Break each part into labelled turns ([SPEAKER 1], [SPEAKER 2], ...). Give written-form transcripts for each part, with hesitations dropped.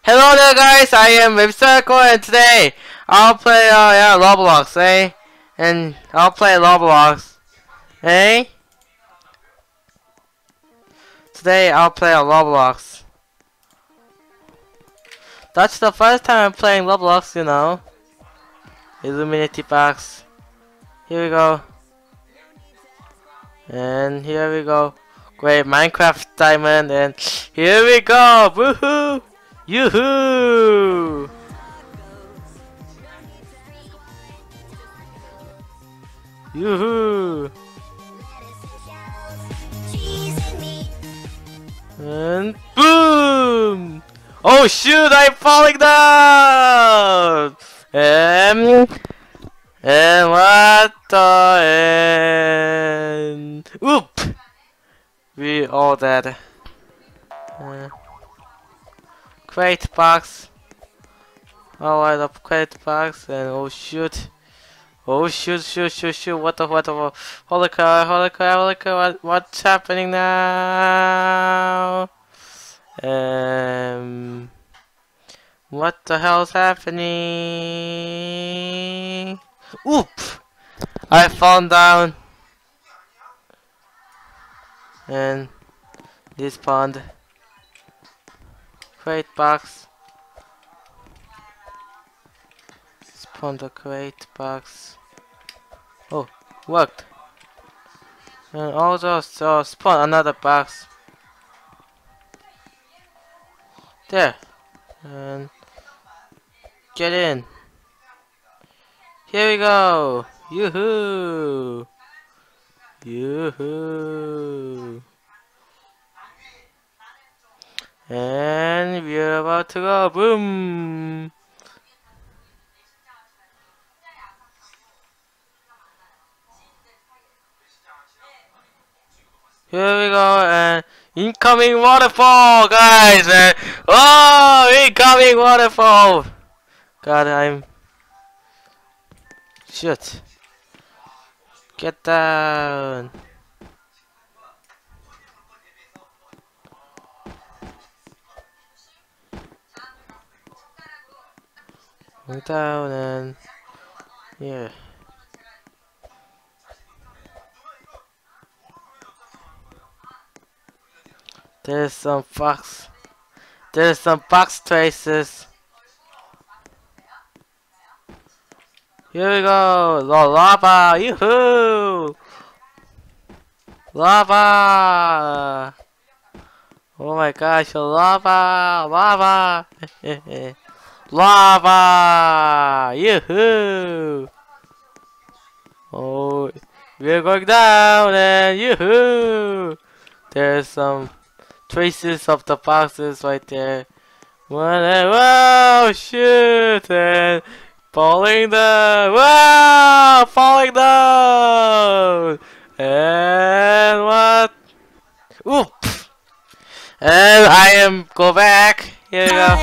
[SPEAKER 1] Hello there guys, I am Circle and today I'll play Roblox, eh? And I'll play Roblox. Eh? Today I'll play a Roblox. That's the first time I'm playing Roblox, you know. Illuminati box. Here we go. And here we go. Great Minecraft diamond and here we go! Woohoo! Yoo-hoo! Yoo-hoo! And boom! Oh shoot! I'm falling down! And what the end? Oop! We all dead. Crate box. Oh, I love crate box and oh shoot! Oh shoot! What the holy crap! What's happening now? What the hell's happening? Oop! I fall down. And this pond. Crate box. Spawn the crate box. Oh, worked. And also spawn another box. There. And get in. Here we go. Yoo-hoo! Yoo-hoo! And we're about to go. Boom! Here we go, and incoming waterfall, guys! And oh, incoming waterfall! God, I'm shit. Get down. Go down and yeah. There's some fox. There's some box traces. Here we go. The lava. Yoo-hoo! Lava. Oh my gosh, lava. Lava. Lava. Yoo-hoo! Oh, we're going down and yoo-hoo! There's some traces of the boxes right there. One and wow, shoot! And falling down. Wow, falling down. And what? Oop! And I am go back. Here we go.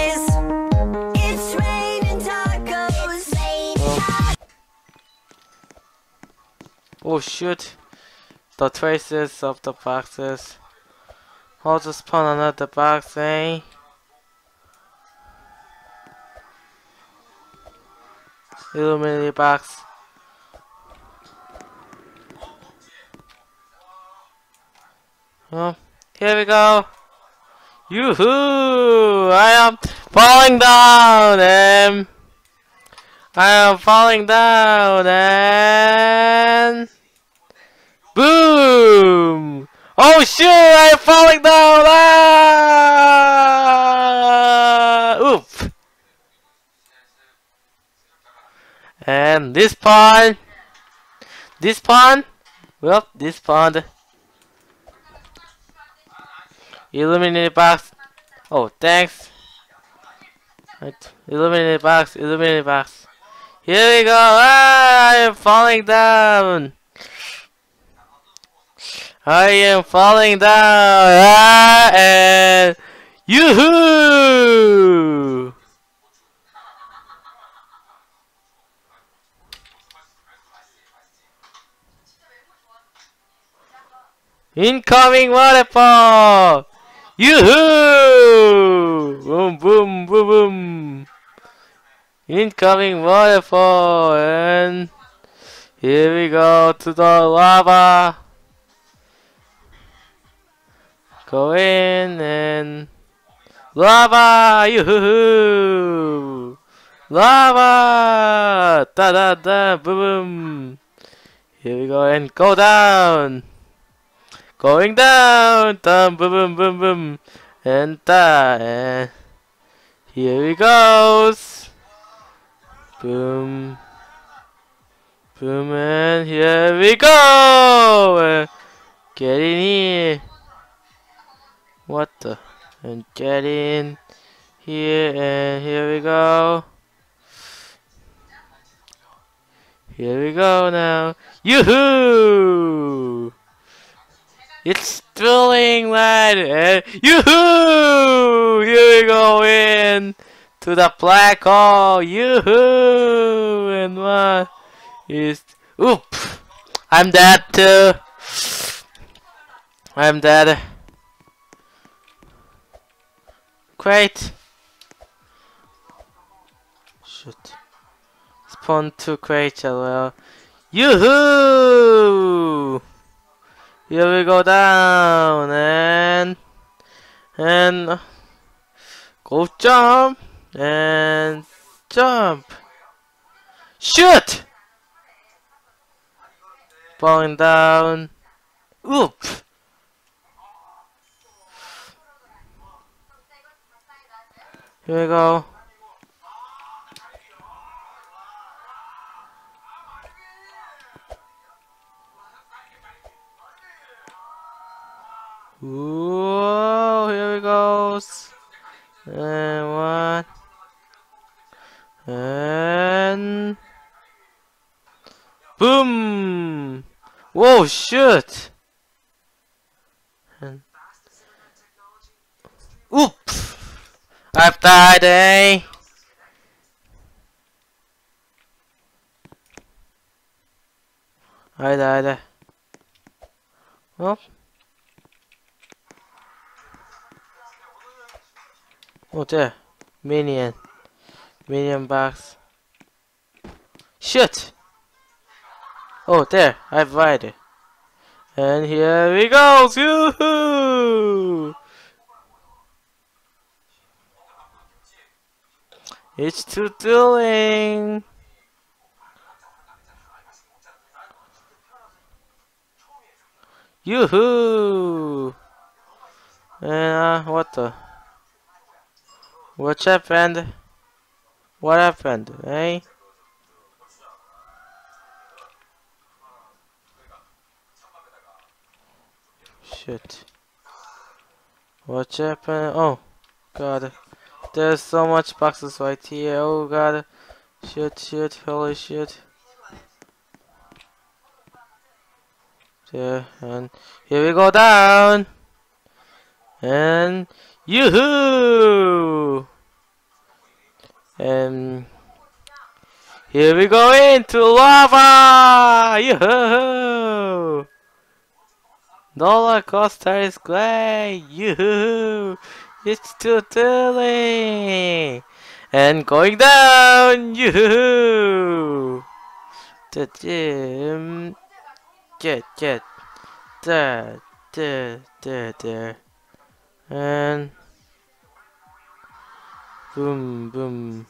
[SPEAKER 1] Oh shoot! The traces of the boxes. I'll just spawn another box, eh? Illuminati box. Oh, here we go. Yoo-hoo! I am falling down, and I am falling down, and boom! Oh shoot! I'm falling down! Ah! Oop! And this pond. Well, this pond. Illuminated box. Oh, thanks. Right. Illuminated box. Here we go. Ah, I am falling down. I am falling down. Ah, and yoo-hoo! Incoming waterfall! Yoo-hoo! Boom, boom, boom, boom. Incoming waterfall, and here we go to the lava. Go in and lava! Yoo-hoo! Lava! Da da da! Boom! Boom. Here we go and go down! Going down! Boom! Boom! Boom! Boom! And da! And here we goes! Boom! Boom! And here we go! Get in here! What the? And get in here, and here we go. Here we go now. Yoo-hoo! It's thrilling, lad. And yoo-hoo! Here we go in to the black hole. Yoo-hoo! And what is? Oop! I'm dead too. I'm dead. Great. Shit. Spawn to crate as well. Yoo-hoo! Here we go down and go jump and jump. Shoot! Falling down. Oop! Here we go. Whoa, here we goes. And one. And boom! Whoa, shoot! And oop! I've died, eh? I died. Oh. Oh, there. Minion. Minion box. Shit! Oh, there. I've died. And here we go! Yoo-hoo! It's too thrilling. Yoo-hoo! And what the? What happened? What happened, eh? Shit. What happened? Oh, God. There's so much boxes right here. Oh, God. Shit, shit, holy shit. There, and here we go down. And yoo-hoo! And here we go into lava! Yoo-hoo! Roller coaster is great! Yoo-hoo! It's too thrilling! And going down! Yoo-hoo! The gym. Get there, there. And boom, boom.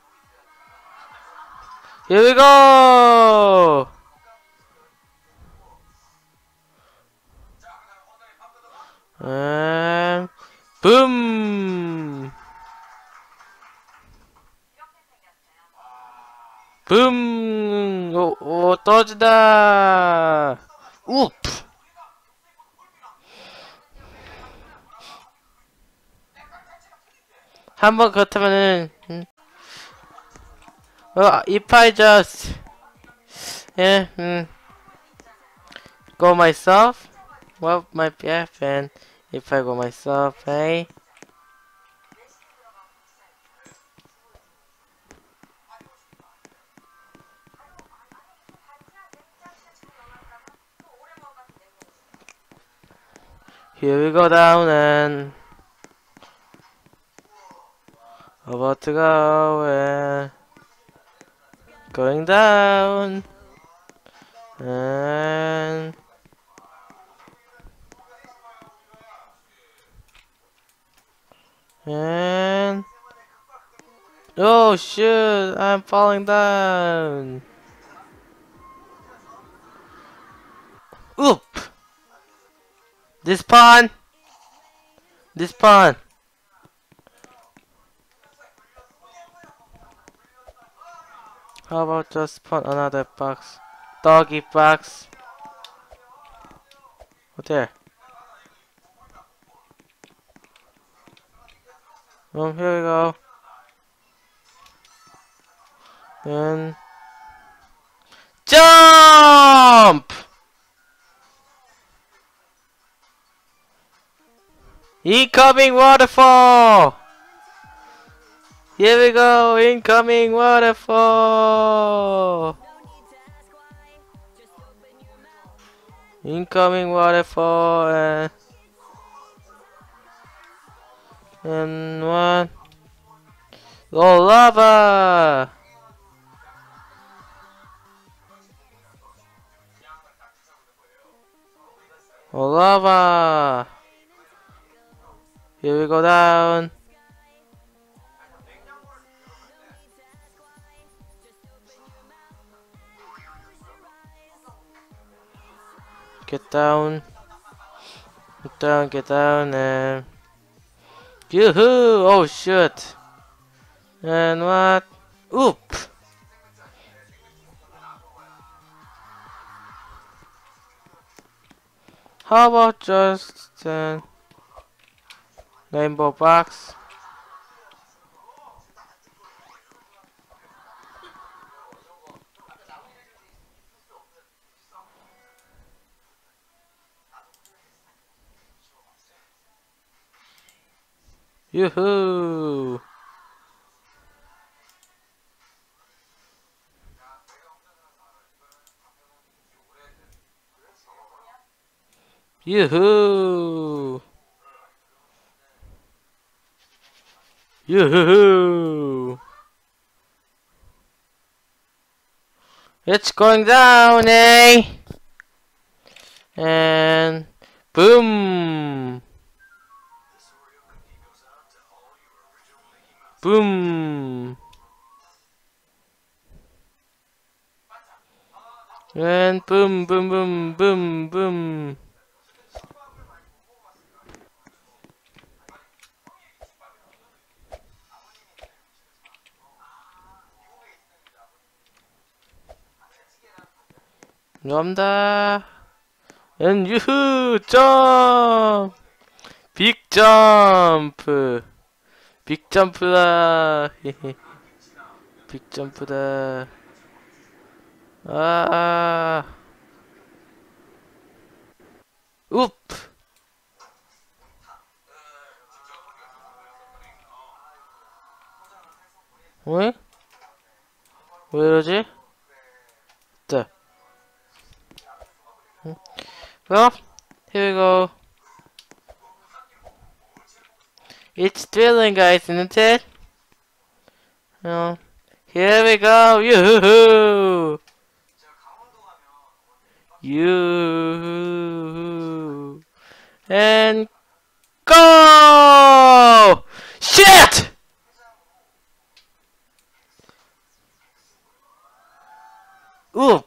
[SPEAKER 1] Here we go! And boom! Boom! 오, 떨어진다! 욱! 한번 그렇다면은, if I just, go myself, what might be happen if I go myself, eh? Here we go down and About to go and going down and oh shit, I'm falling down. Oop! This pawn! This pawn! How about just put another box? Doggy box. What there? Oh, here we go. And jump! Incoming waterfall! Here we go, incoming waterfall! Incoming waterfall and one. Oh, lava! Oh, lava! Here we go down. Get down. Get down, get down, and yoo-hoo! Oh shit! And what? Oop! How about just rainbow box? Yoo-hoo! Yoo-hoo! Yoo-hoo! It's going down, eh? And boom! Boom! And boom, boom, boom, boom, boom. 감사합니다. And 유후! 점프! 빅 점프! 빅 점프다! 빅 점프다. 아. 웁! 왜? 왜 이러지? 자. Well, here we go. It's thrilling, guys, isn't it? Well, here we go. Yoo-hoo! Yoo-hoo! And go! Shit! Oop!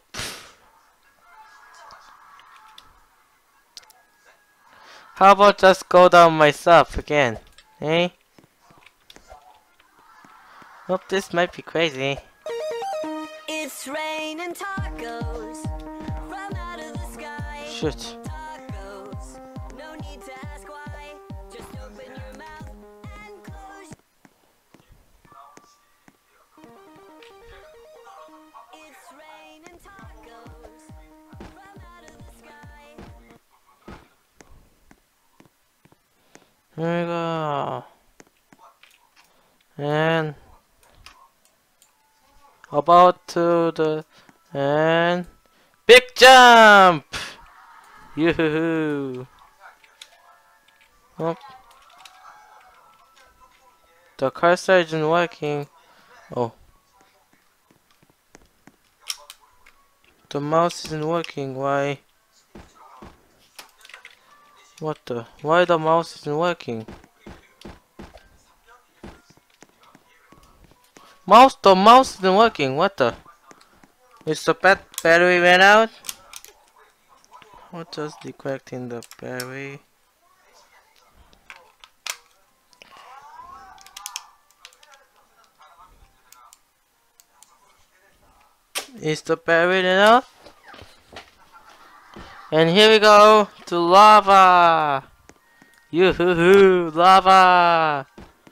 [SPEAKER 1] How about just go down myself again, eh? Hope this might be crazy.
[SPEAKER 2] It's raining tacos from out of the sky.
[SPEAKER 1] Shit.
[SPEAKER 2] Tacos, no need to ask why. Just open your mouth and close. It's raining tacos from out of the sky.
[SPEAKER 1] Here we go. And about to the and big jump. Yoo-hoo! Oh. The cursor isn't working. Oh. The mouse isn't working. Why? What the? Why the mouse isn't working? The mouse isn't working. What the? Is the battery went out? What does decorrecting the battery? Is the battery enough? And here we go to lava. Yoo-hoo-hoo, lava.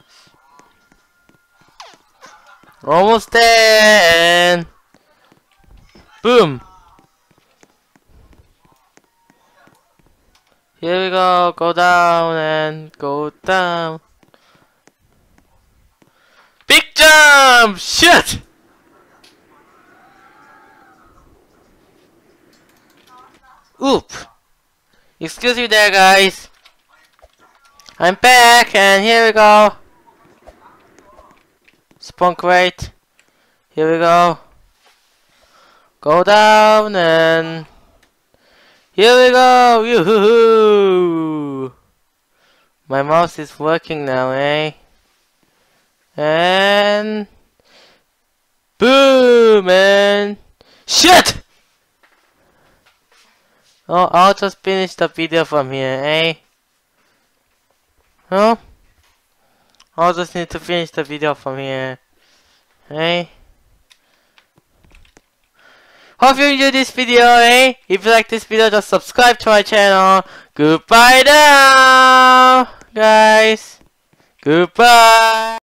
[SPEAKER 1] Almost there. Boom. Here we go. Go down and go down. Big jump! Shit! Oop! Excuse me there, guys. I'm back, and here we go. Spunk right. Here we go. Go down and here we go. Yoo-hoo-hoo! My mouse is working now, eh? And boom! And shit! Oh, I'll just finish the video from here, eh? Huh? I'll just need to finish the video from here, eh? Hope you enjoyed this video, eh? If you like this video, just subscribe to my channel. Goodbye now, guys. Goodbye.